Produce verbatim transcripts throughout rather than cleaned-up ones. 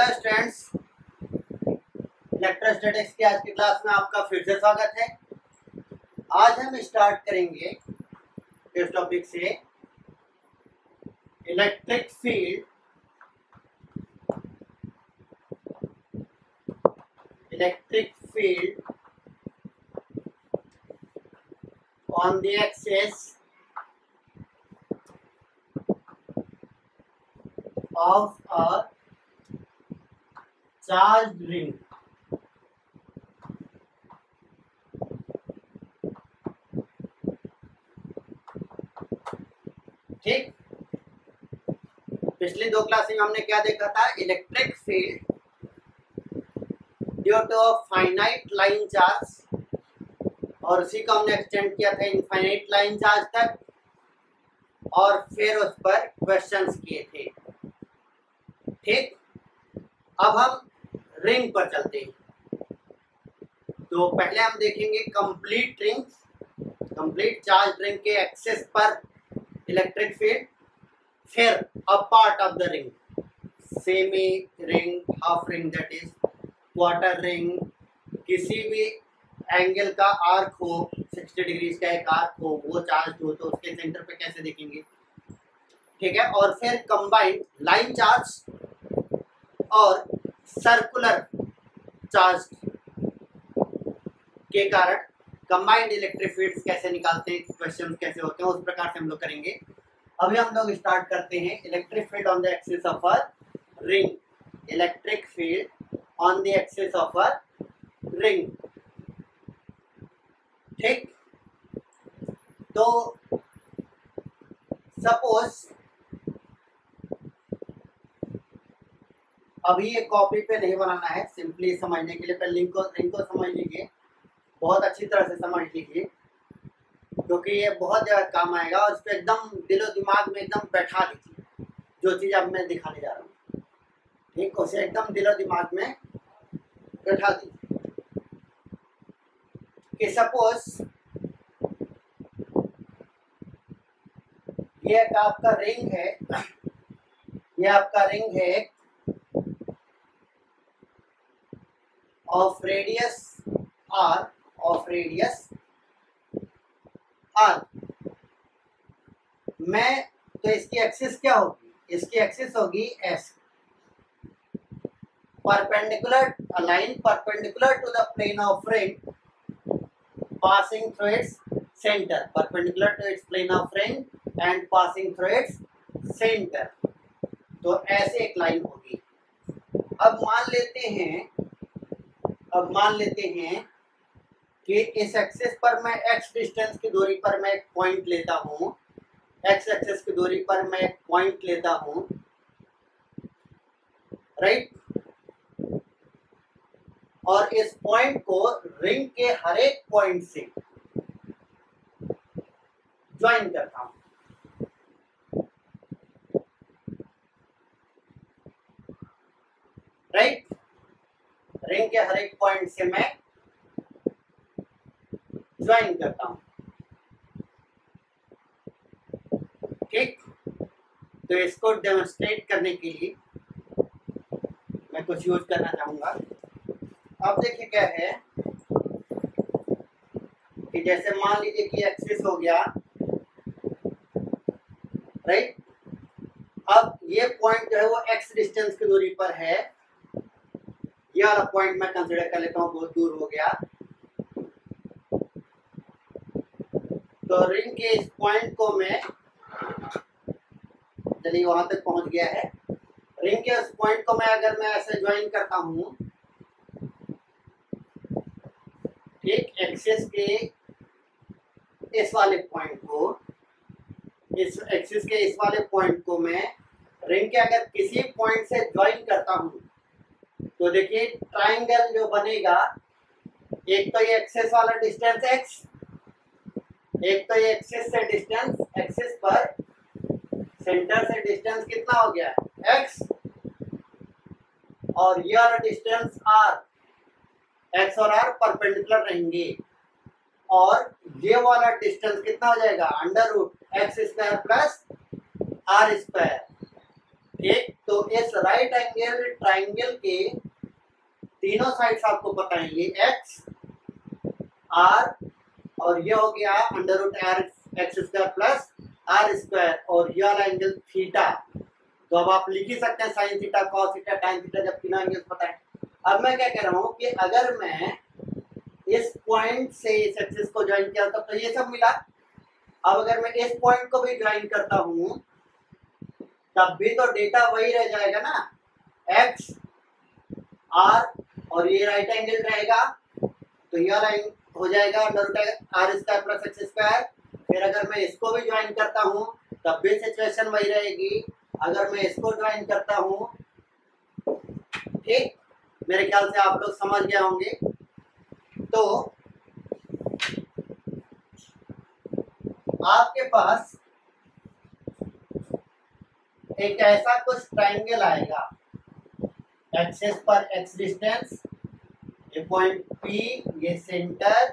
Hello students, electrostatics की आज की क्लास में आपका फिर से स्वागत है। आज हम स्टार्ट करेंगे इस टॉपिक से electric field electric field on the axis of a charged ring. ठीक, पिछली दो क्लास में हमने क्या देखा था? Electric field due to finite line charge, और उसी को हमने एक्सटेंड किया था इनफाइनाइट लाइन चार्ज तक, और फिर उस पर क्वेश्चंस किए थे। ठीक, अब हम रिंग पर चलते हैं। तो पहले हम देखेंगे complete ring, complete charge ring के एक्सिस पर इलेक्ट्रिक फील्ड, फिर a part of the ring, semi ring, half ring, that is quarter ring, किसी भी एंगल का आर्क हो, साठ डिग्री का एक आर्क हो, वो चार्ज हो तो उसके सेंटर पे कैसे देखेंगे। ठीक है, और फिर कंबाइंड लाइन चार्ज और सर्कुलर चार्ज के कारण कंबाइंड इलेक्ट्रिक फील्ड्स कैसे निकालते हैं, क्वेश्चन कैसे होते हैं, उस प्रकार से हम लोग करेंगे। अभी हम लोग स्टार्ट करते हैं electric field on the axis of a ring. Electric field on the axis of a ring. ठीक, तो सपोज अभी ये कॉपी पे नहीं बनाना है, सिंपली समझने के लिए पहले लिंक को लिंक को समझ लीजिए, बहुत अच्छी तरह से समझ लीजिए, क्योंकि ये बहुत ज़्यादा काम आएगा, और इस पर एकदम दिलो दिमाग में एकदम बैठा दीजिए जो चीज़ अब मैं दिखाने जा रहा हूँ। ठीक, उसे एकदम दिलो दिमाग में बैठा दीजिए कि सपोज ये एक आपका रिंग है, ये आपका रिंग है of radius r, of radius r। मैं तो इसकी एक्सिस क्या होगी? इसकी एक्सिस होगी s, perpendicular line perpendicular to the plane of ring passing through its centre, perpendicular to its plane of ring and passing through its centre. तो ऐसे एक लाइन होगी। अब मान लेते हैं अब मान लेते हैं कि इस एक्सिस पर मैं x डिस्टेंस की दूरी पर मैं एक पॉइंट लेता हूँ, x एक्सिस की दूरी पर मैं एक पॉइंट लेता हूँ, राइट, और इस पॉइंट को रिंग के हर एक पॉइंट से ज्वाइन करता हूँ। राइट, रिंग के हर एक पॉइंट से मैं ज्वाइन करता हूं। ठीक, तो इसको डेमोन्स्ट्रेट करने के लिए मैं कुछ यूज करना चाहूंगा। अब देखिए क्या है कि जैसे मान लीजिए कि एक्सिस हो गया, राइट, अब ये पॉइंट जो है वो x डिस्टेंस की दूरी पर है, ये वाला पॉइंट मैं कंसीडर कर लेता हूँ बहुत दूर हो गया। तो रिंग के इस पॉइंट को मैं, चलिए वहां तक पहुंच गया है, रिंग के इस पॉइंट को मैं अगर मैं ऐसे ज्वाइन करता हूँ, ठीक, एक्सिस के इस वाले पॉइंट को, इस एक्सिस के इस वाले पॉइंट को मैं रिंग के अगर किसी पॉइंट से ज्वाइन करता हूँ, तो देखिए ट्राइंगल जो बनेगा, एक तो ये एक्सिस वाला डिस्टेंस x, एक तो ये एक्सिस से डिस्टेंस, एक्सिस पर सेंटर से डिस्टेंस कितना हो गया है x, और ये वाला डिस्टेंस r, x और r परपेंडिकुलर रहेंगे, और ये वाला डिस्टेंस कितना हो जाएगा? Under root x square plus r square. ठीक, तो इस राइट एंगल ट्राइंगल के तीनों साइड्स आपको पता है, ये एक्स आर और ये हो गया under root r x square plus r square और ये वाला एंगल थीटा। तो अब आप लिख ही सकते हैं sine theta cos theta tan theta जब तीनों एंगल्स पता है। अब मैं क्या कह रहा हूँ कि अगर मैं इस पॉइंट से इस एक्सिस को ज्वाइन किया तब तो ये सब मिला। अब अगर मैं इस पॉइंट को भी ज्वाइन करता हूँ तब भी तो डेटा वही रह जाएगा ना, एक्स आर और ये राइट एंगल रहेगा तो ये वाला हो जाएगा under root r square plus x square. फिर अगर मैं इसको भी ज्वाइन करता हूँ तब भी सिचुएशन वही रहेगी। अगर मैं इसको ज्वाइन करता हूँ, ठीक, मेरे ख्याल से आप लोग समझ गए होंगे। तो आपके पास एक ऐसा कुछ ट्राइंगल आएगा, एक्सेस पर एक्स डिस्टेंस, ये पॉइंट पी, ये सेंटर,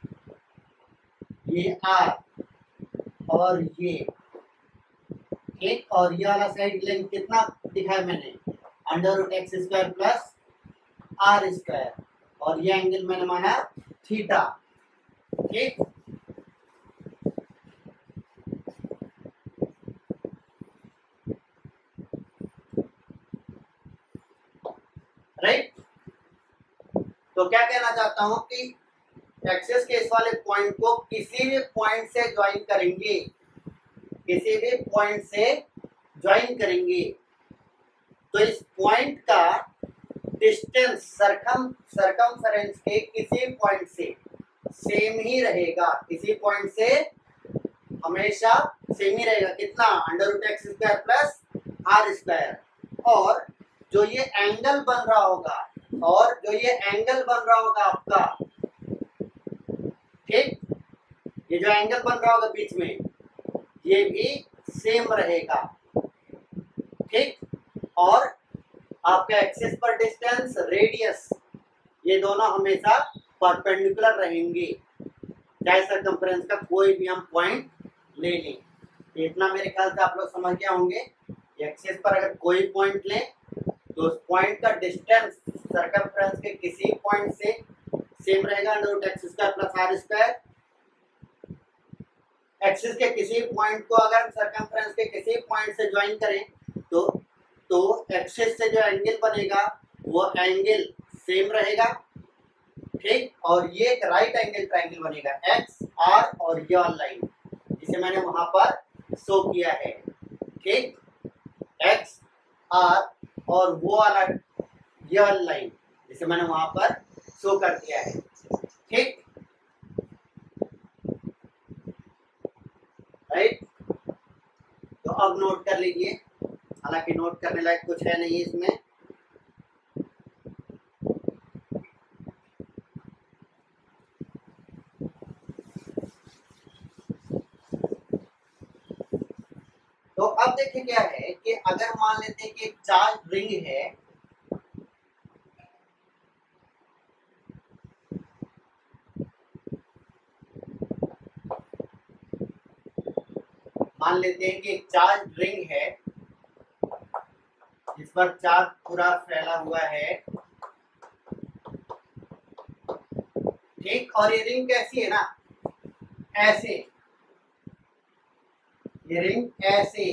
ये आर और ये, ठीक, और ये वाला साइड लेंथ कितना दिखाया मैंने, under root x square plus r square और ये एंगल मैंने माना थीटा। ठीक, राइट। तो क्या कहना चाहता हूं कि एक्सेस के इस वाले पॉइंट को किसी भी पॉइंट से ज्वाइन करेंगे, किसी भी पॉइंट से ज्वाइन करेंगे तो इस पॉइंट का डिस्टेंस सरकम सरकमफेरेंस के किसी पॉइंट से सेम ही रहेगा, किसी पॉइंट से हमेशा सेम ही रहेगा। कितना, under root x square plus r square. और जो ये एंगल बन रहा होगा और जो ये एंगल बन रहा होगा आपका, ठीक, ये जो एंगल बन रहा होगा बीच में ये भी सेम रहेगा। ठीक, और आपका एक्सिस पर डिस्टेंस, रेडियस, ये दोनों हमेशा परपेंडिकुलर रहेंगे, चाहे सरकमफ्रेंस का कोई भी हम पॉइंट ले लें। इतना मेरे ख्याल से आप लोग समझ गए होंगे। एक्सिस पर अगर कोई पॉइंट लें तो उस पॉइंट का डिस्टेंस सरकमफ्रेंस के किसी पॉइंट से सेम रहेगा, under root x square plus r square. Axis के किसी पॉइंट को अगर सरकमफ्रेंस के किसी पॉइंट से ज्वाइन करें तो तो एक्सिस से जो एंगल बनेगा वो एंगल सेम रहेगा। ठीक, और ये एक राइट एंगल ट्रायंगल बनेगा, एक्स आर और ये लाइन जिसे मैंने वहां पर शो किया है। ठीक, एक्स आर और वो वाला ये लाइन जिसे मैंने वहां पर शो कर दिया है। ठीक, राइट। तो अब नोट कर लीजिए, हालांकि नोट करने लायक कुछ है नहीं इसमें। तो अब देखिए क्या है कि अगर मान लेते हैं कि एक चार्ज रिंग है, मान लेते हैं कि एक चार्ज रिंग है जिस पर चार्ज पूरा फैला हुआ है। ठीक, और ये रिंग कैसी है ना, ऐसे, ये रिंग ऐसे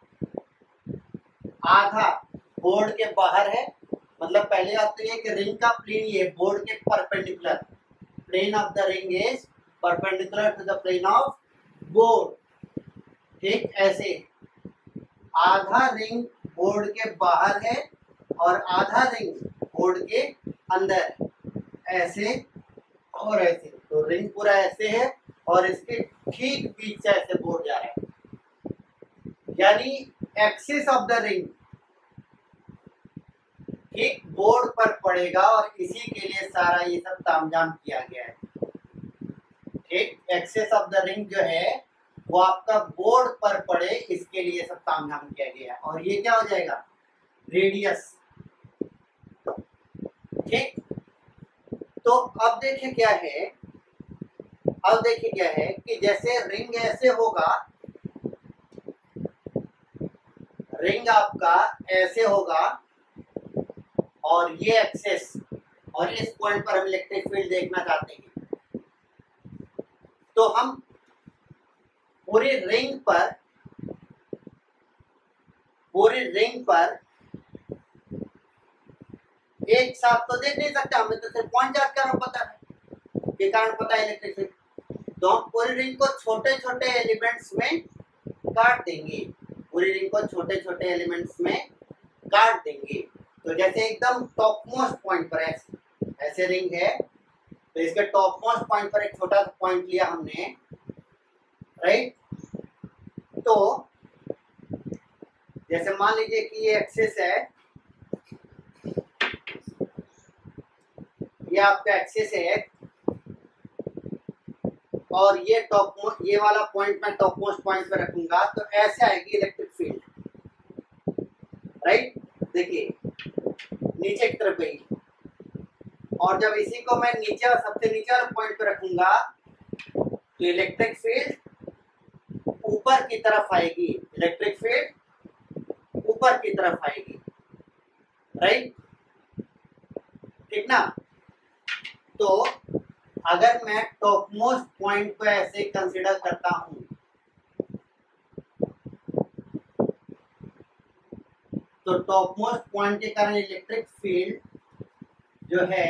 आधा बोर्ड के बाहर है, मतलब पहले बात तो ये कि रिंग का प्लेन ये बोर्ड के perpendicular, plane of the ring is perpendicular to the plane of board. ठीक, ऐसे आधा रिंग बोर्ड के बाहर है और आधा रिंग बोर्ड के अंदर, ऐसे और ऐसे। तो रिंग पूरा ऐसे है और इसके ठीक बीच से ऐसे बोर्ड जा रहा है, यानी एक्सिस ऑफ द रिंग ठीक बोर्ड पर पड़ेगा और इसी के लिए सारा ये सब तामझाम किया गया है। ठीक, एक्सिस ऑफ द रिंग जो है वो आपका बोर्ड पर पड़े, इसके लिए सब तामझाम किया गया है। और ये क्या हो जाएगा, रेडियस। ठीक, तो अब देखिए क्या है, अब देखिए क्या है कि जैसे रिंग ऐसे होगा, रिंग आपका ऐसे होगा और ये एक्सेस, और इस पॉइंट पर हम इलेक्ट्रिक फील्ड देखना चाहते हैं, तो हम पूरी रिंग पर पूरी रिंग पर एक साथ तो देख नहीं सकते, हमें तो सिर्फ पॉइंट चार्ज का पता है, के कारण पता है इलेक्ट्रिक फील्ड। तो हम पूरी रिंग को छोटे छोटे एलिमेंट्स में काट देंगे, पूरी रिंग को छोटे छोटे एलिमेंट्स में काट देंगे। तो जैसे एकदम टॉप मोस्ट पॉइंट पर ऐसे, ऐसे रिंग है, तो इसके टॉप मोस्ट पॉइंट पर एक छोटा सा पॉइंट लिया हमने, राइट। तो जैसे मान लीजिए कि ये एक्सिस है, ये आपका एक्सिस है, और ये टॉप मोस्ट, ये वाला पॉइंट मैं टॉप मोस्ट पॉइंट पे रखूंगा, तो ऐसे आएगी इलेक्ट्रिक फील्ड, राइट। देखिए नीचे की तरफ गई, और जब इसी को मैं नीचे, सबसे नीचे वाले पॉइंट पे रखूंगा, तो इलेक्ट्रिक फील्ड ऊपर की तरफ आएगी, इलेक्ट्रिक फील्ड ऊपर की तरफ आएगी, राइट, ठीक ना। तो अगर मैं टॉप मोस्ट पॉइंट को ऐसे कंसीडर करता हूं, तो टॉप मोस्ट पॉइंट के कारण इलेक्ट्रिक फील्ड जो है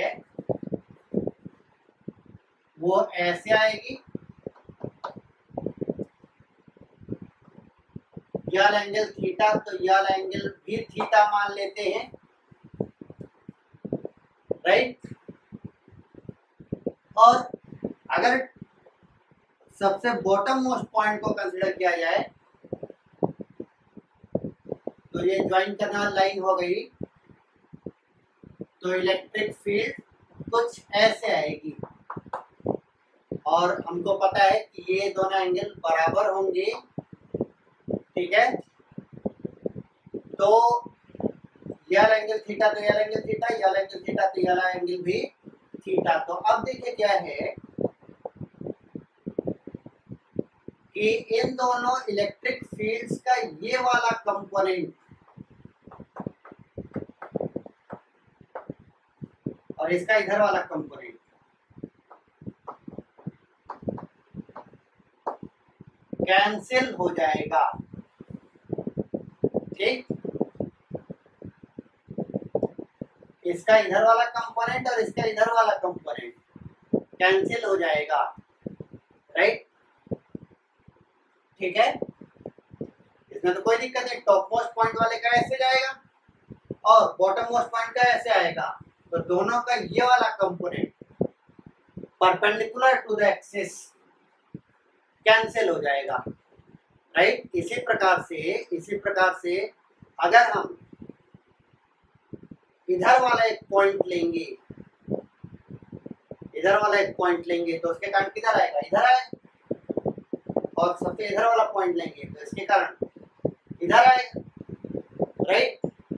वो ऐसे आएगी, यह एंगल थीटा, तो यह एंगल भी थीटा मान लेते हैं, राइट। और अगर सबसे बॉटम मोस्ट पॉइंट को कंसीडर किया जाए, तो ये ज्वाइन करने वाली लाइन हो गई, तो इलेक्ट्रिक फील्ड कुछ ऐसे आएगी, और हमको पता है कि ये दोनों एंगल बराबर होंगे, ठीक है। तो यह एंगल थीटा, तो यह एंगल थीटा, यह एंगल थीटा, तो यह एंगल भी थीटा। तो अब देखिए क्या है कि इन दोनों इलेक्ट्रिक फील्ड्स का ये वाला कंपोनेंट और इसका इधर वाला कंपोनेंट कैंसिल हो जाएगा, ठीक। इसका इधर वाला कंपोनेंट और इसका इधर वाला कंपोनेंट कैंसिल हो जाएगा, राइट, ठीक है। इसमें तो कोई दिक्कत नहीं, टॉप मोस्ट पॉइंट वाले का ऐसे जाएगा और बॉटम मोस्ट पॉइंट का ऐसे आएगा, तो दोनों का ये वाला component perpendicular to the axis cancel हो जाएगा, राइट। इसी प्रकार से इसी प्रकार से अगर हम इधर वाला एक पॉइंट लेंगे, इधर वाला एक पॉइंट लेंगे, तो उसके कारण किधर आएगा, इधर आएगा, और सबसे इधर वाला पॉइंट लेंगे तो इसके कारण इधर आएगा, राइट,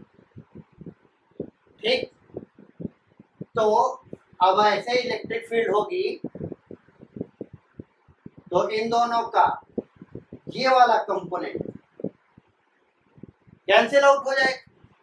ठीक। तो अब ऐसे इलेक्ट्रिक फील्ड होगी, तो इन दोनों का ये वाला कंपोनेंट कैंसिल आउट हो जाएगा,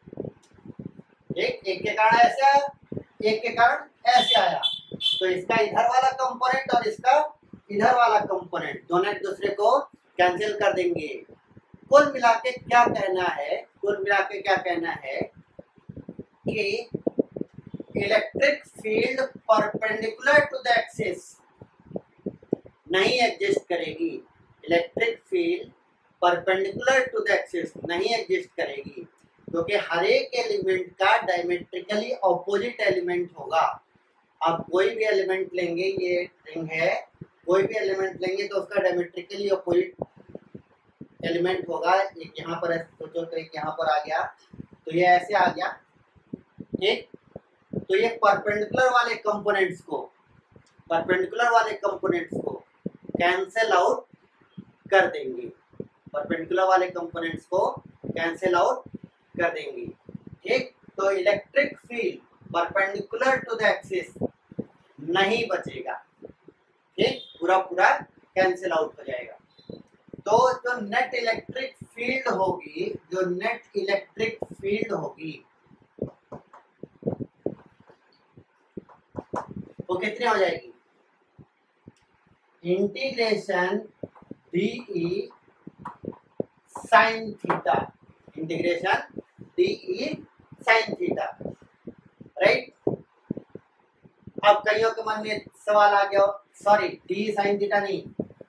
एक एक के कारण ऐसे आया, एक के कारण ऐसे आया, तो इसका इधर वाला कंपोनेंट और इसका इधर वाला कंपोनेंट दोनों एक दूसरे को कैंसिल कर देंगे। कुल मिला के क्या कहना है, कुल मिला के क्या कहना है कि electric field perpendicular to the axis नहीं एग्जिस्ट करेगी, electric field perpendicular to the axis नहीं एग्जिस्ट करेगी, क्योंकि तो हर एक एलिमेंट का डायमेट्रिकली ऑपोजिट एलिमेंट होगा। आप कोई भी एलिमेंट लेंगे, ये रिंग है, कोई भी एलिमेंट लेंगे तो उसका डायमेट्रिकली ऑपोजिट एलिमेंट होगा। एक यहाँ पर सोचो तो एक यहाँ पर आ गया, तो ये ऐसे आ गया, ठीक। तो ये परपेंडिकुलर वाले कंपोनेंट्स को परपेंडिकुलर वाले कंपोनेंट्स को कैंसिल आउट कर देंगे, परपेंडिकुलर वाले कंपोनेंट्स को कैंसिल आउट कर देंगे, ठीक। तो electric field perpendicular to the axis नहीं बचेगा, ठीक, पूरा पूरा कैंसिल आउट हो जाएगा। तो जो नेट इलेक्ट्रिक फील्ड होगी, जो नेट इलेक्ट्रिक फील्ड होगी वो कितनी हो जाएगी? Integration dE sine theta, integration dE sine theta, right. अब कईयों के मन में सवाल आ गया, सॉरी डी साइन थीटा नहीं,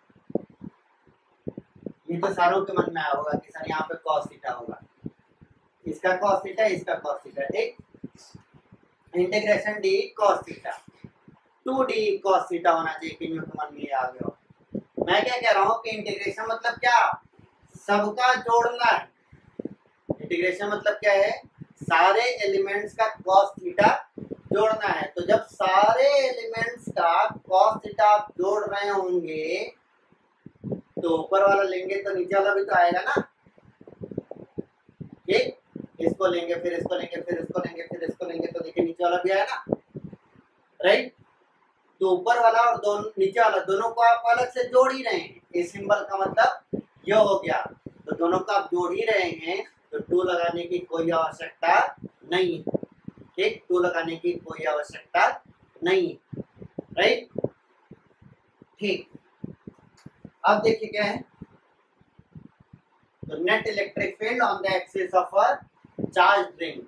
ये तो सारों के मन में आया होगा कि सर यहाँ पे कॉस थीटा होगा, इसका कॉस थीटा, इसका कॉस थीटा, ठीक। Integration d cos theta, to d cos theta होना चाहिए, कईयों के मन में आ गया हो। मैं क्या कह रहा हूँ कि इंटीग्रेशन मतलब क्या, सबका जोड़ना है। इंटीग्रेशन मतलब क्या है, सारे एलिमेंट्स का कॉस थीटा जोड़ना है। तो जब सारे एलिमेंट्स का कॉस थीटा आप जोड़ रहे होंगे तो ऊपर वाला लेंगे तो नीचे वाला भी तो आएगा ना, ठीक। इसको लेंगे फिर इसको लेंगे फिर इसको लेंगे फिर इसको लेंगे तो देखिए नीचे वाला भी आएगा, राइट। तो ऊपर वाला और दोनों नीचे वाला दोनों को आप अलग से जोड़ ही रहे हैं, इस सिंबल का मतलब ये हो गया। तो दोनों को आप जोड़ ही रहे हैं तो टू लगाने की कोई आवश्यकता नहीं, ठीक। टू लगाने की कोई आवश्यकता नहीं, राइट, ठीक। अब देखिए क्या है, तो net electric field on the axis of a charge ring,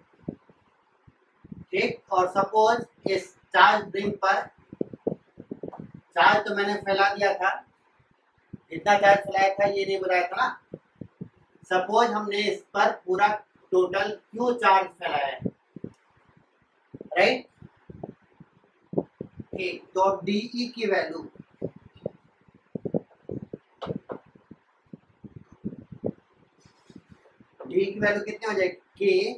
ठीक। और सपोज इस चार्ज रिंग पर चार्ज तो मैंने फैला दिया था, कितना चार्ज फैलाया था ये नहीं बताया था ना। सपोज हमने इस पर पूरा टोटल क्यू चार्ज फैलाया है, राइट, ठीक। तो डीई की वैल्यू डी की वैल्यू कितनी हो जाएगी, के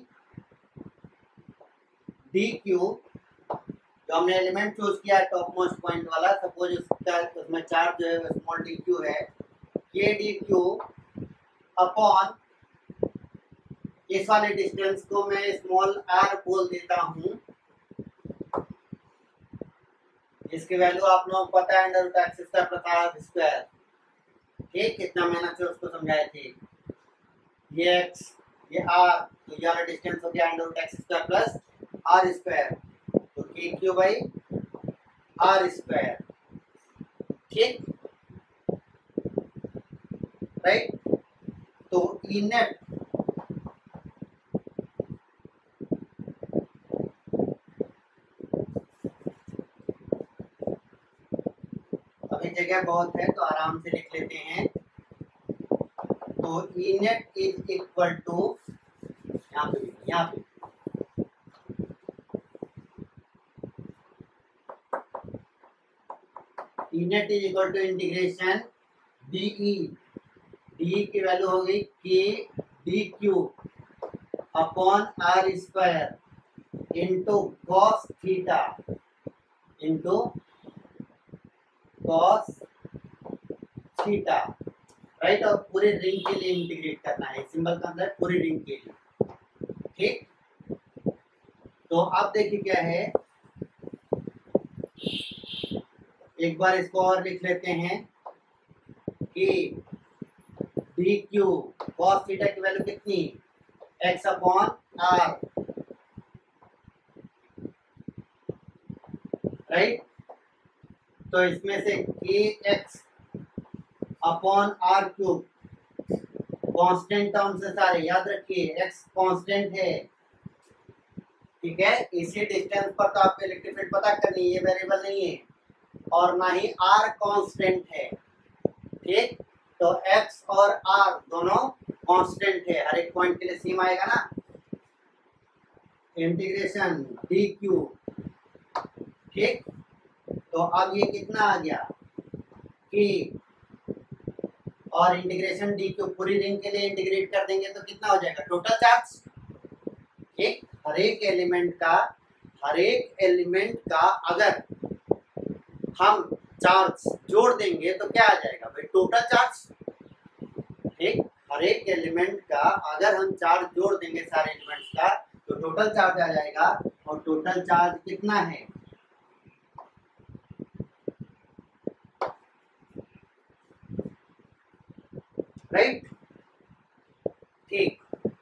डी क्यू, जो हमने एलिमेंट चूज किया है टॉप मोस्ट पॉइंट वाला, सपोज उसका उसमें चार्ज जो है स्मॉल डी क्यू है, के डी क्यू अपॉन इस वाले डिस्टेंस को मैं स्मॉल आर बोल देता हूँ, इसकी वैल्यू आप लोगों को पता है under root x square plus r square, ठीक। कितना मेहनत से उसको समझाए थे, ये एक्स ये आर, तो ये वाला डिस्टेंस हो गया under root x square plus r square, तो k q by r square, ठीक, राइट। तो ई नेट अभी जगह बहुत है तो आराम से लिख लेते हैं। तो E net is equal to, यहाँ पे यहाँ पे E net is equal to integration dE, d की वैल्यू हो गई k d q upon r square into cos theta into cos theta, right. और पूरे रिंग के लिए इंटीग्रेट करना है, सिंबल का अंदर पूरी रिंग के लिए, ठीक। तो अब देखिए क्या है, एक बार इसको और लिख लेते हैं कि डी क्यू कॉस थीटा की वैल्यू कितनी, एक्स अपॉन आर, राइट। तो इसमें से k x upon r cube, constant term से सारे याद रखिए, एक्स कांस्टेंट है, ठीक है। इसी डिस्टेंस पर तो आपको इलेक्ट्रिक फील्ड पता करनी है, ये वेरिएबल नहीं है, और ना ही आर कांस्टेंट है, ठीक। तो एक्स और आर दोनों कांस्टेंट है, हर एक पॉइंट के लिए सेम आएगा ना। इंटीग्रेशन डी क्यू, ठीक। तो अब ये कितना आ गया कि, और इंटीग्रेशन डी क्यू पूरी रिंग के लिए इंटीग्रेट कर देंगे तो कितना हो जाएगा टोटल चार्ज, ठीक। हर एक एलिमेंट का हर एक एलिमेंट का अगर हम चार्ज जोड़ देंगे तो क्या आ जाएगा भाई, टोटल चार्ज, ठीक। हर एक एलिमेंट का अगर हम चार्ज जोड़ देंगे सारे एलिमेंट्स का तो टोटल चार्ज आ जाएगा, और टोटल चार्ज कितना है, राइट। ठीक,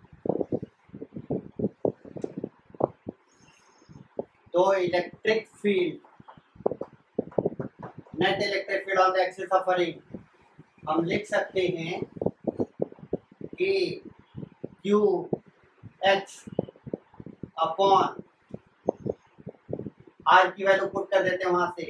तो electric field, net electric field on the axis of a ring हम लिख सकते हैं कि क्यू एक्स अपॉन आर की वैल्यू पुट कर देते हैं वहां से,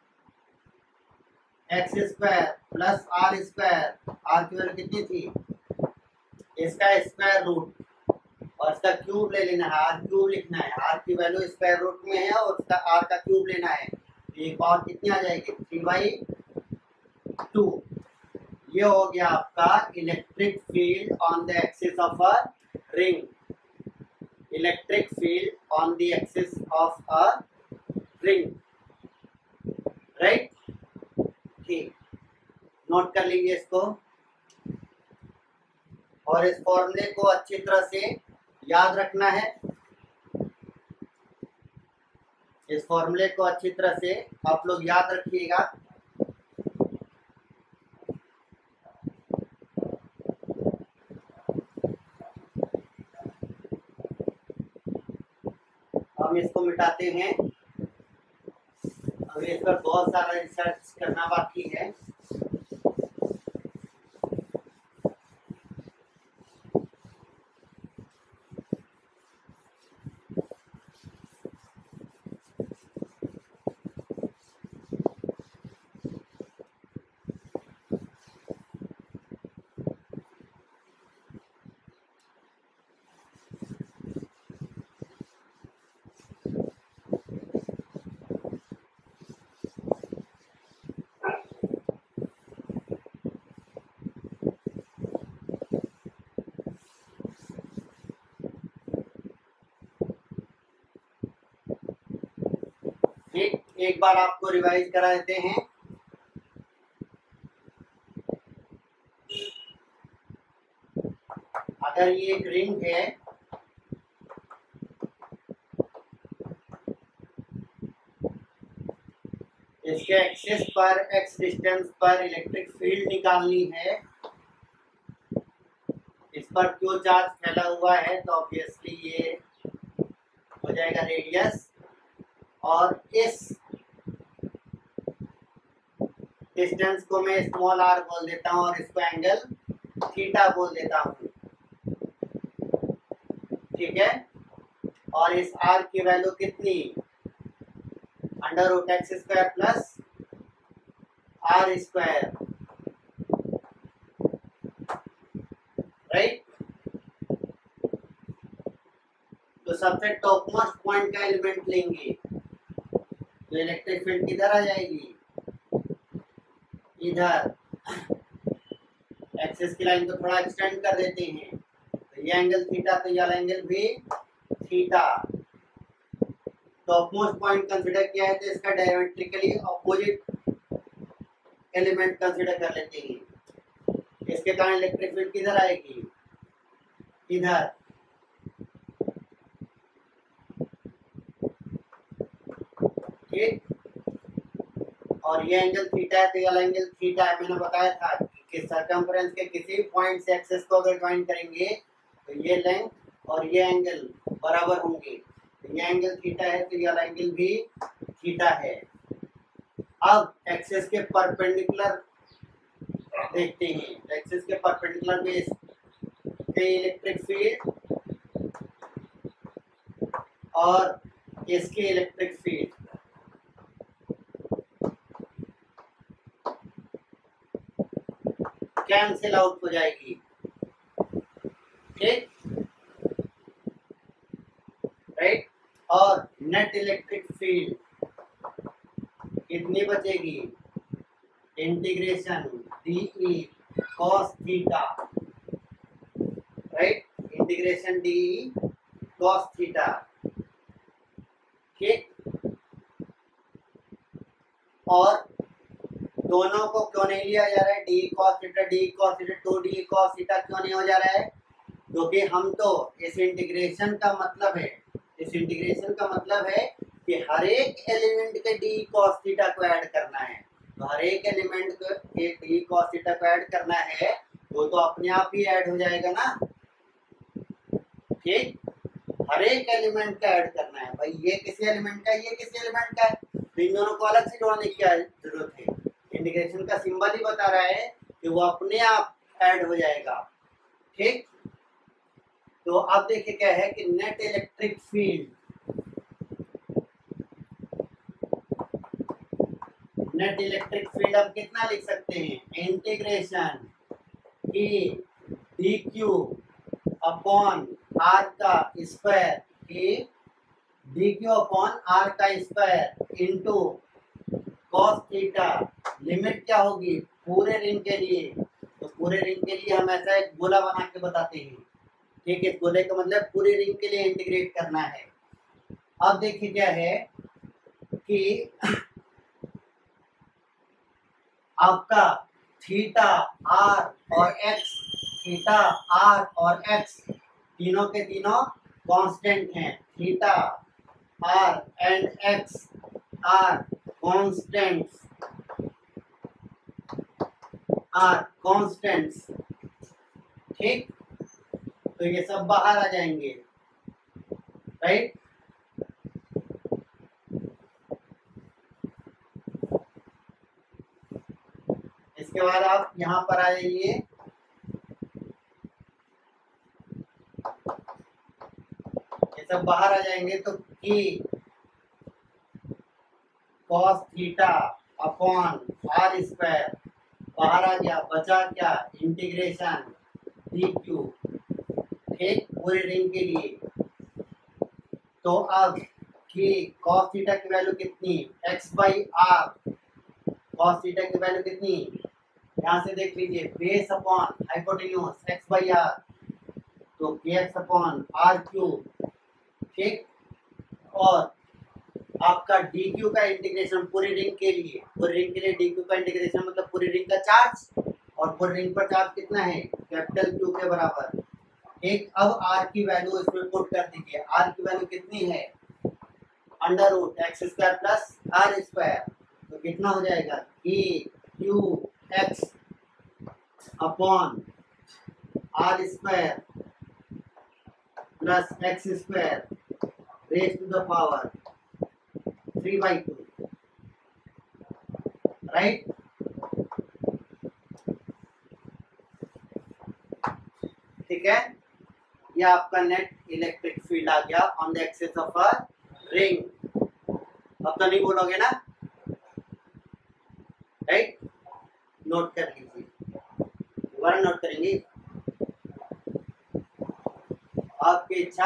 x square plus r square, r की वैल्यू कितनी थी, इसका स्क्वायर रूट और इसका क्यूब ले लेना है, आर क्यूब लिखना है, आर की वैल्यू स्क्वायर रूट में है और उसका आर का क्यूब लेना है, ये पावर कितनी आ जाएगी, थ्री बाई टू। ये हो गया आपका electric field on the axis of a ring, electric field on the axis of a ring, right. ठीक, नोट कर लीजिए इसको और इस फॉर्मूले को अच्छी तरह से याद रखना है, इस फॉर्मूले को अच्छी तरह से आप लोग याद रखिएगा। हम इसको मिटाते हैं, अभी इस पर बहुत सारा रिसर्च करना बाकी है। एक एक बार आपको रिवाइज करा देते हैं। अगर ये एक रिंग है, इसके एक्सिस पर एक्स डिस्टेंस पर इलेक्ट्रिक फील्ड निकालनी है, इस पर क्यों चार्ज फैला हुआ है तो ऑब्वियसली ये हो जाएगा रेडियस, और इस डिस्टेंस को मैं स्मॉल आर बोल देता हूँ और इसको एंगल थीटा बोल देता हूँ, ठीक है। और इस आर की वैल्यू कितनी, under root x square plus r square, right. तो सबसे टॉप मोस्ट पॉइंट का एलिमेंट लेंगे तो इलेक्ट्रिक फील्ड किधर आ जाएगी, इधर। एक्सिस की लाइन को थोड़ा एक्सटेंड कर देते हैं, तो ये एंगल थीटा, तो ये एंगल भी theta. Top most point consider किया है तो इसका डायमेट्रिकली ऑपोजिट एलिमेंट कंसीडर कर लेते हैं, इसके कारण इलेक्ट्रिक फील्ड किधर आएगी, इधर। ठीक, और ये एंगल थीटा है तो ये एंगल थीटा है। मैंने बताया था कि सर्कमफ्रेंस के किसी भी पॉइंट से एक्सिस को अगर ज्वाइन करेंगे तो ये लेंथ और ये एंगल बराबर होंगे, तो ये एंगल थीटा है तो ये एंगल भी थीटा है। अब एक्सिस के परपेंडिकुलर देखते हैं, एक्सिस के परपेंडिकुलर में इसके इलेक्ट्रिक फील्ड और इसके इलेक्ट्रिक फील्ड कैंसिल आउट हो जाएगी, ठीक, राइट। और नेट इलेक्ट्रिक फील्ड कितनी बचेगी, integration d cos theta, right, integration d cos theta, ठीक। और दोनों को क्यों नहीं लिया जा रहा है, d cos theta d cos theta to d cos theta क्यों नहीं हो जा रहा है, क्योंकि हम तो इस इंटीग्रेशन का मतलब है, इस इंटीग्रेशन का मतलब है कि हर एक एलिमेंट के डी कॉस थीटा को ऐड करना है। तो हर एक एलिमेंट के डी कॉस थीटा को ऐड करना है, वो तो अपने आप ही ऐड हो जाएगा ना, ठीक, हर एक एलिमेंट का ऐड करना है भाई, ये किसी एलिमेंट का, ये किसी एलिमेंट का है, तो इन दोनों को अलग से जोड़ने की क्या जरूरत है। इंटीग्रेशन का सिंबल ही बता रहा है कि वो अपने आप ऐड हो जाएगा। ठीक, तो अब देखिए क्या है कि net electric field, net electric field हम कितना लिख सकते हैं, इंटीग्रेशन की डी क्यू अपॉन आर का स्क्वायर, की डी क्यू अपॉन आर का square into cos theta, limit क्या होगी पूरे रिंग के लिए, तो पूरे रिंग के लिए हम ऐसा एक गोला बना के बताते हैं। ठीक है, गोले का मतलब पूरी रिंग के लिए इंटीग्रेट करना है। अब देखिए क्या है कि आपका थीटा आर और एक्स, थीटा आर और एक्स तीनों के तीनों कांस्टेंट हैं। Theta r and x r constants, r constants. ठीक, तो ये सब बाहर आ जाएंगे, राइट। इसके बाद आप यहां पर आ जाइए, ये सब बाहर आ जाएंगे, तो k cos theta upon r square बाहर आ गया, बचा क्या, इंटीग्रेशन डी क्यू। ठीक, पूरे रिंग के लिए। तो अब की कॉस थीटा की वैल्यू कितनी, x by r, cos theta की वैल्यू कितनी, यहाँ से देख लीजिए, base upon hypotenuse x by r, तो k x upon r cube. ठीक, और आपका डी क्यू का इंटीग्रेशन पूरी रिंग के लिए, पूरी रिंग के लिए डी क्यू का इंटीग्रेशन मतलब पूरी रिंग का चार्ज, और पूरी रिंग पर चार्ज कितना है, कैपिटल क्यू के बराबर। एक, अब आर की वैल्यू इसमें पुट कर दीजिए, आर की वैल्यू कितनी है, under root x square plus r square, तो कितना हो जाएगा, a q x upon r square plus x square raise to the power three by two, right. ठीक है, यह आपका नेट इलेक्ट्रिक फील्ड आ गया on the axis of a ring. अब तो नहीं बोलोगे ना, राइट, नोट कर लीजिए, दोबारा नोट करेंगे, आपकी इच्छा।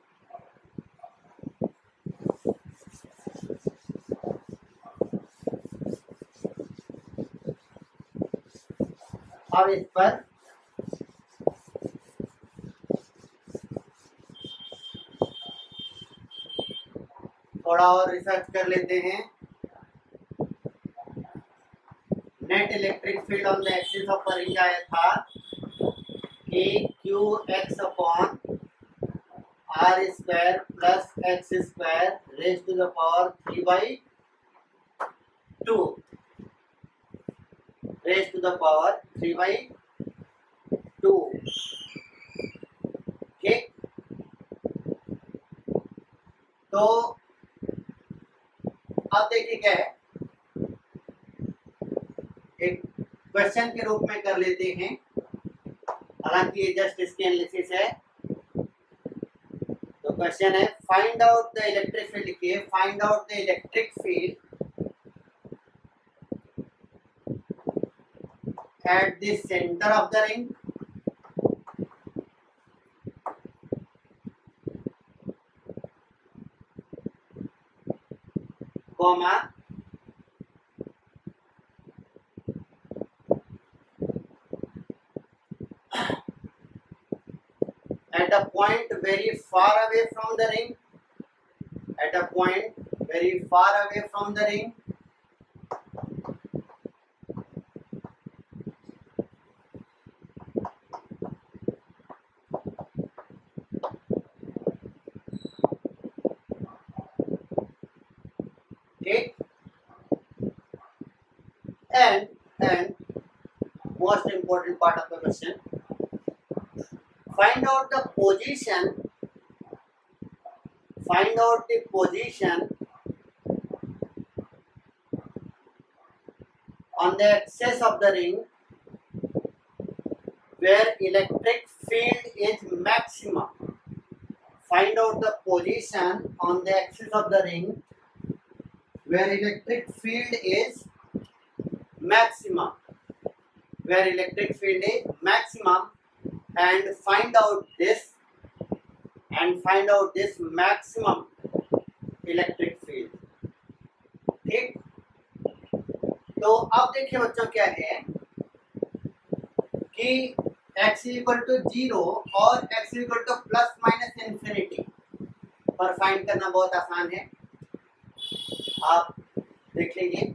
अब इस पर थोड़ा और रिसर्च कर लेते हैं। Net electric field on the axis of a ring आया था कि q x upon r square plus x square raise to the power three by two, raise to the power three by two. ठीक, तो अब देखिए क्या है, एक क्वेश्चन के रूप में कर लेते हैं, हालांकि ये जस्ट इसकी एनालिसिस है। तो क्वेश्चन है, find out the electric field, लिखिए find out the electric field at the centre of the ring comma at a point very far away from the ring, at a point very far away from the ring, okay, and and most important part of the question, find out the position find out the position on the axis of the ring where electric field is maximum. Find out the position on the axis of the ring where electric field is maximum. Where electric field is maximum, and find out this and find out this maximum electric field. ठीक, तो अब देखिए बच्चों क्या है कि x equal to zero और x equal to plus minus infinity पर फाइंड करना बहुत आसान है, आप देख लीजिए।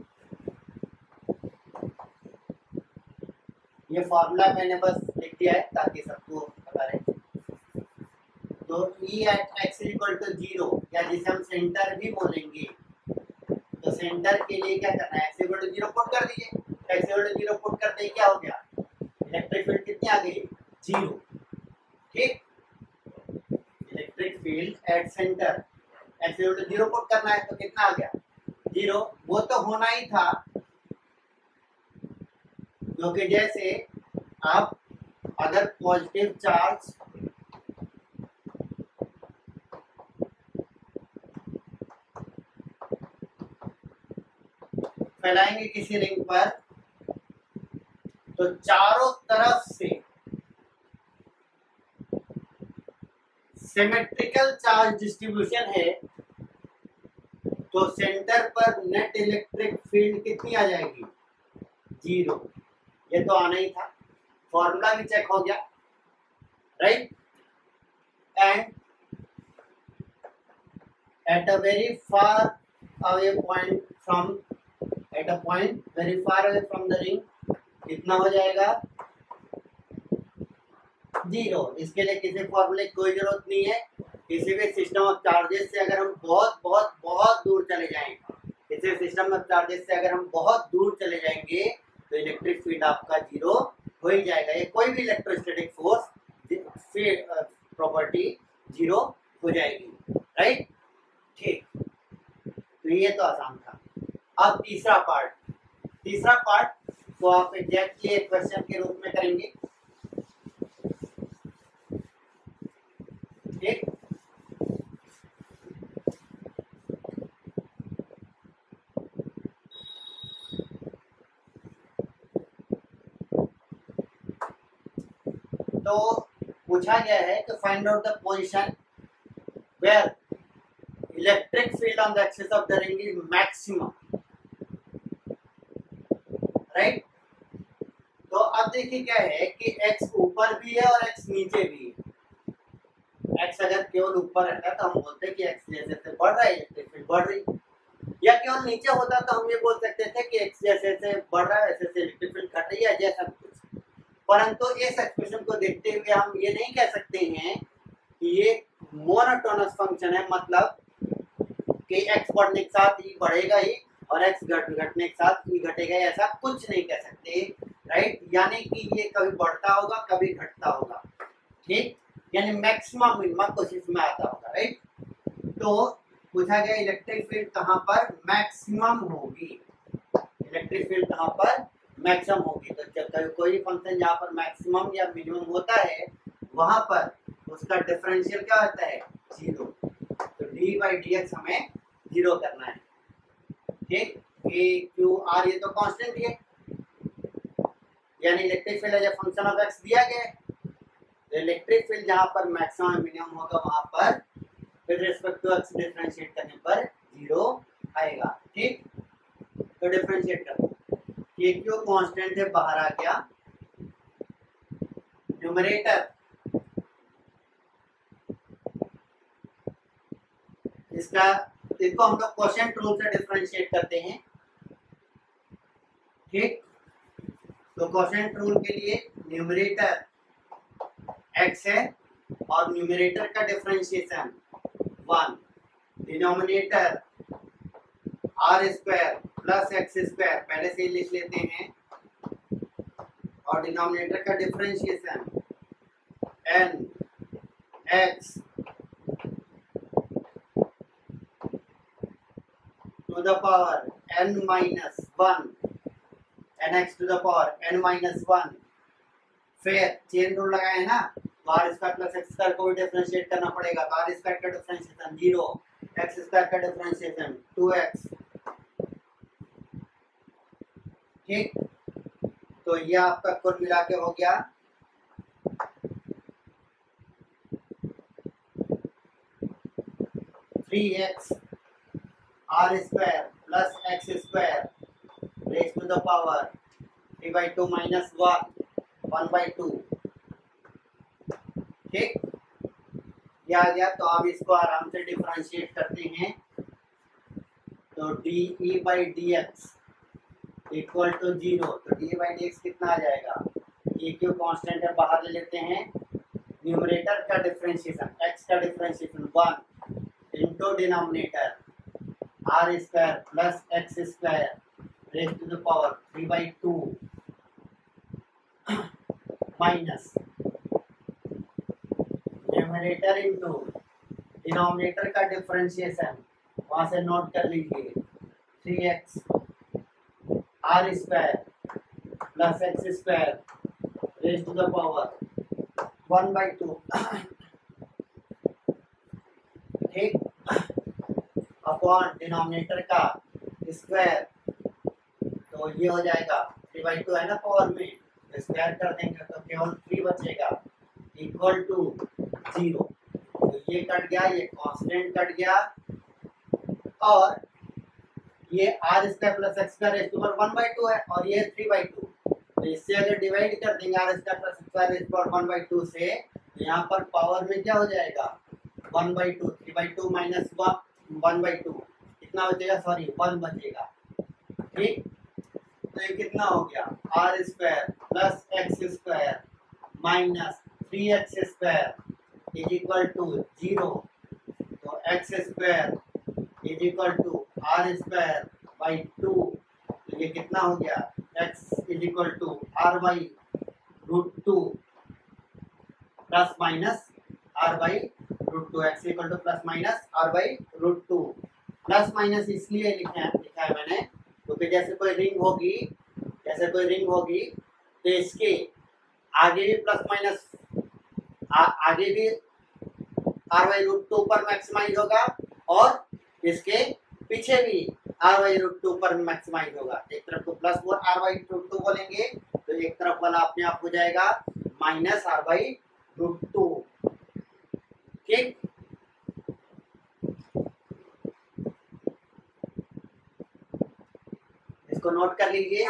ये फॉर्मूला मैंने बस लिख दिया है ताकि सबको पता रहे। तो e at x equal to zero, या जिसे हम सेंटर भी बोलेंगे, तो सेंटर के लिए क्या करना है, x equal to zero put कर दीजिए। x equal to zero put करते ही क्या हो गया, इलेक्ट्रिक फील्ड कितनी आ गई, जीरो। ठीक, electric field at centre, x equal to zero put करना है तो कितना आ गया, जीरो। वो तो होना ही था क्योंकि जैसे आप अगर पॉजिटिव चार्ज फैलाएंगे किसी रिंग पर तो चारों तरफ से सिमेट्रिकल चार्ज डिस्ट्रीब्यूशन है, तो सेंटर पर नेट इलेक्ट्रिक फील्ड कितनी आ जाएगी, जीरो। ये तो आना ही था, फॉर्मूला भी चेक हो गया, right. And at a very far away point from at a point very far away from the ring कितना हो जाएगा, जीरो। इसके लिए किसी फॉर्मूले की कोई जरूरत नहीं है। किसी भी सिस्टम ऑफ चार्जेस से अगर हम बहुत बहुत बहुत दूर चले जाएं, किसी सिस्टम ऑफ चार्जेस से अगर हम बहुत दूर चले जाएंगे तो इलेक्ट्रिक फील्ड आपका जीरो हो ही जाएगा। ये कोई भी इलेक्ट्रोस्टैटिक फोर्स प्रॉपर्टी जीरो हो जाएगी, राइट। ठीक, तो ये तो आसान था। अब तीसरा पार्ट, तीसरा पार्ट तो आप एग्जैक्टली एक क्वेश्चन के रूप में करेंगे। ठीक, तो पूछा गया है कि find out the position where electric field on the axis of the ring is maximum, right. तो अब देखिए क्या है कि x ऊपर भी है और x नीचे भी है। x अगर केवल ऊपर रहता तो हम बोलते कि x जैसे जैसे बढ़ रहा है इलेक्ट्रिक फील्ड बढ़ रही, या केवल नीचे होता तो हम ये बोल सकते थे कि x जैसे जैसे बढ़ रहा है वैसे वैसे इलेक्ट्रिक फील्ड घट रही है, जैसा कुछ। परंतु इस एक्सप्रेशन को देखते हुए हम ये नहीं कह सकते हैं कि ये मोनोटोनस फंक्शन है, मतलब कि x बढ़ने के साथ ही बढ़ेगा ही और x घट घटने के साथ ही घटेगा, ऐसा कुछ नहीं कह सकते, राइट। यानी कि ये कभी बढ़ता होगा कभी घटता होगा, ठीक, यानी मैक्सिमम मिनिमम कुछ इसमें आता होगा, राइट। तो पूछा गया इलेक्ट्रिक फील्ड कहाँ पर मैक्सिमम होगी, इलेक्ट्रिक फील्ड कहाँ पर मैक्सिमम होगी। तो जब कभी कोई फंक्शन जहाँ पर मैक्सिमम या मिनिमम होता है वहां पर उसका डिफरेंशियल क्या होता है, जीरो। तो डी बाई डी एक्स हमें जीरो करना है, ठीक। ए क्यू आर ये तो कांस्टेंट है, यानी electric field as a function of x दिया गया है। तो इलेक्ट्रिक फील्ड जहाँ पर मैक्सिमम मिनिमम होगा वहां पर with respect to x differentiate करने पर जीरो आएगा, ठीक। तो डिफरेंशिएट करो, ये क्यों कांस्टेंट है बाहर आ गया, न्यूमरेटर इसका, इसको हम लोग क्वोशिएंट रूल से डिफरेंशिएट करते हैं, ठीक। तो क्वोशिएंट रूल के लिए न्यूमरेटर x है और न्यूमरेटर का differentiation one, denominator r square plus x square पहले से ही लिख लेते हैं, और डिनोमिनेटर का differentiation n x to the power n minus one, n x to the power n minus one, फिर चेन रूल लगाए ना, तो r square plus x square को भी डिफरेंशिएट करना पड़ेगा, तो आर स्क्वायर का डिफरेंशिएशन जीरो, एक्स स्क्वायर का डिफरेंशिएशन टू एक्स। ठीक, तो ये आपका कुल मिला के हो गया three x r square plus x square raise to the power three by two minus one, one by two. ठीक, ये आ गया। तो अब इसको आराम से डिफरेंशिएट करते हैं, तो d E by d x equal to zero, तो डी बाई डी एक्स कितना आ जाएगा, ए क्यू कॉन्स्टेंट है बाहर ले लेते हैं, न्यूमरेटर का डिफरेंशिएशन एक्स का differentiation one into denominator r square plus x square raise to the power three by two minus numerator into denominator का डिफरेंशिएशन, वहां से नोट कर लीजिए, three x r square plus x square raise to the power one by two. ठीक, upon denominator का square, तो ये हो जाएगा थ्री बाई टू है ना पावर में, स्क्वायर कर देंगे तो केवल थ्री बचेगा इक्वल टू जीरो। तो ये कट गया, ये कांस्टेंट कट गया, और ये r square plus x square raise to power one by two है, और ये थ्री बाई टू। तो इससे अगर डिवाइड कर देंगे r square plus x square raise to power one by two से, तो यहाँ पर पावर में क्या हो जाएगा, one by two, three by two minus one, one by two, कितना बचेगा, सॉरी वन बचेगा। ठीक, तो ये कितना हो गया, r square plus x square minus three x square is equal to zero, तो x square is equal to r square by two, तो ये कितना हो गया, x is equal to r by root two plus minus r by root two, x equal to plus minus r by root two. Plus minus इसलिए लिखा है लिखा है मैंने, क्योंकि तो जैसे कोई रिंग होगी जैसे कोई रिंग होगी तो इसके आगे भी प्लस माइनस, आगे भी आर बाई रूट टू पर मैक्सिमाइज होगा, और इसके पीछे भी आर बाई रूट टू पर मैक्सिमाइज होगा। एक तरफ को प्लस बोल आर बाई रूट टू बोलेंगे, तो एक तरफ वाला अपने आप हो जाएगा minus r by root two. ठीक, इसको नोट कर लीजिए।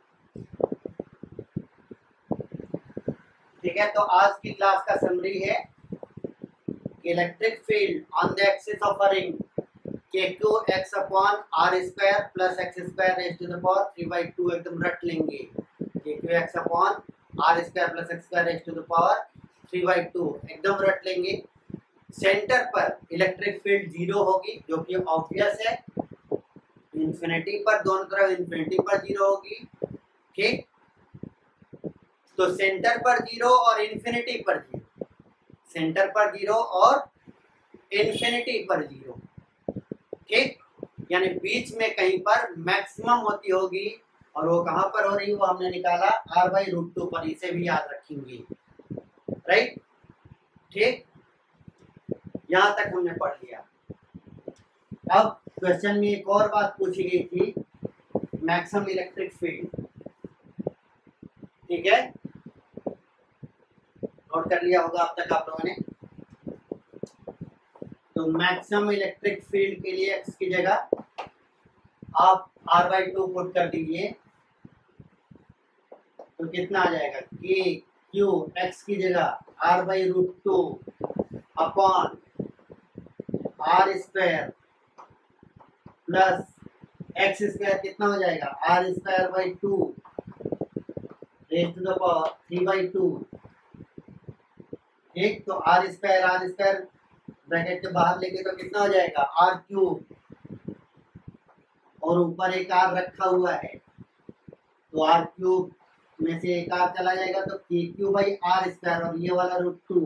ठीक है, तो आज की क्लास का समरी है, electric field on the axis of a ring k q x upon r square plus x square raise to the power three by two, एकदम रट लेंगे, k q x upon r square plus x square raise to the power three by two, एकदम रट लेंगे। Centre पर electric field zero होगी, जो कि ऑब्वियस है, इंफिनिटी पर, दोनों तरफ इंफिनिटी पर जीरो होगी। ठीक, तो सेंटर पर जीरो और इंफिनिटी पर जीरो, सेंटर पर जीरो और इंफिनिटी पर जीरो। ठीक, यानी बीच में कहीं पर मैक्सिमम होती होगी, और वो कहां पर हो रही है वो हमने निकाला आर बाई रूट टू पर, इसे भी याद रखेंगे। राइट, ठीक, यहां तक हमने पढ़ लिया। अब क्वेश्चन में एक और बात पूछी गई थी, मैक्सिमम इलेक्ट्रिक फील्ड। ठीक है, नोट कर लिया होगा अब तक आप लोगों ने। तो मैक्सिमम इलेक्ट्रिक फील्ड के लिए एक्स की जगह आप आर बाई टू पुट कर दीजिए, तो कितना आ जाएगा, के क्यू एक्स की जगह r by root two upon r square plus x square, कितना हो जाएगा, r square by two raise to the power three by two. ठीक, तो r square r square bracket के बाहर लेके तो कितना हो जाएगा, आर क्यूब, और ऊपर एक आर रखा हुआ है, तो आर क्यूब में से एक आर चला जाएगा, तो k q by r square, और ये वाला root two,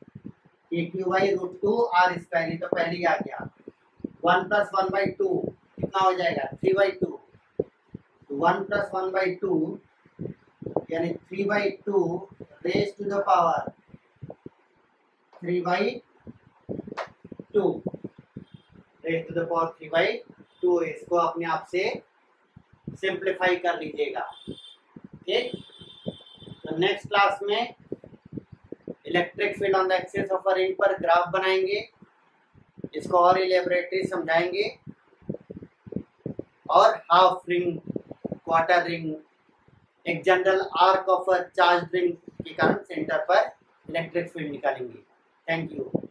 k q by root two r square, ये तो पहले ही आ गया, one plus one by two कितना हो जाएगा three by two, one plus one by two यानी three by two raise to the power three by two raise to the power three by two. इसको अपने आप से सिंप्लीफाई कर लीजिएगा। ठीक, तो नेक्स्ट क्लास में electric field on the axis of a ring पर ग्राफ बनाएंगे, इसको और इलेबोरेटली समझाएंगे, और हाफ रिंग, क्वार्टर रिंग, एक general arc of a charge ring के कारण सेंटर पर इलेक्ट्रिक फील्ड निकालेंगे। Thank you.